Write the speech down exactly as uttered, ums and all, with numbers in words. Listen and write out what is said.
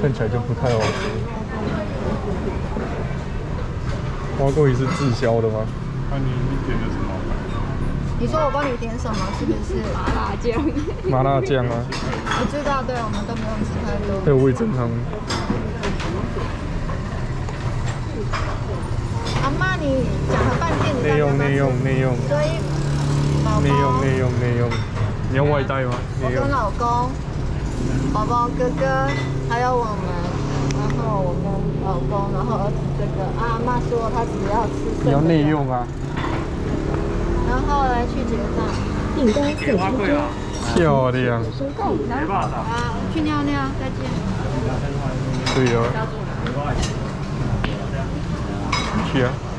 看起来就不太好吃。花桂鱼是滞销的吗？ 那你你点的什么？ 你说我帮你点什么？是不是麻辣酱？ 麻辣酱啊。 我知道，对，我们都不用吃太多。 还有味噌汤。 阿妈，你讲了半天，你内用内用内用。 所以，宝宝。 内用内用内用。你要外带吗？ 我跟老公、宝宝哥哥，还有我们，然后我跟老公，然后儿子这个。阿妈说她只要吃。你要内用啊。 然后来去结账。订单四十分。 漂亮。 收购。啊，去尿尿，再见。 对啊。去啊。